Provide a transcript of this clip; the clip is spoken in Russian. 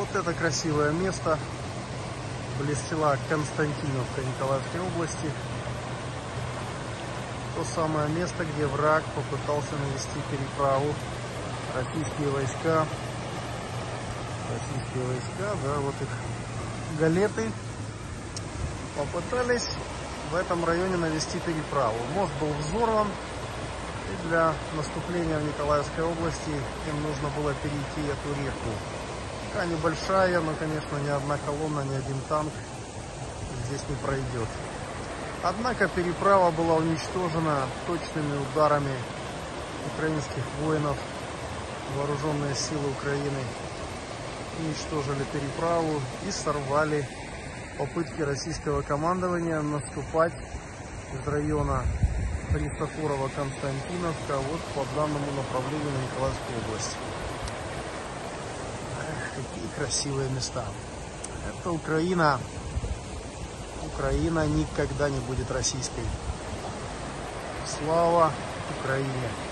Вот это красивое место. Близ села Константиновка Николаевской области. То самое место, где враг попытался навести переправу. Российские войска, да, вот их галеты попытались в этом районе навести переправу. Мост был взорван, и для наступления в Николаевской области им нужно было перейти эту реку. Река небольшая, но, конечно, ни одна колонна, ни один танк здесь не пройдет. Однако переправа была уничтожена точными ударами украинских воинов. Вооруженные силы Украины уничтожили переправу и сорвали попытки российского командования наступать из района Христофорово-Константиновка вот по данному направлению на Николаевскую область. Эх, какие красивые места. Это Украина. Украина никогда не будет российской. Слава Украине!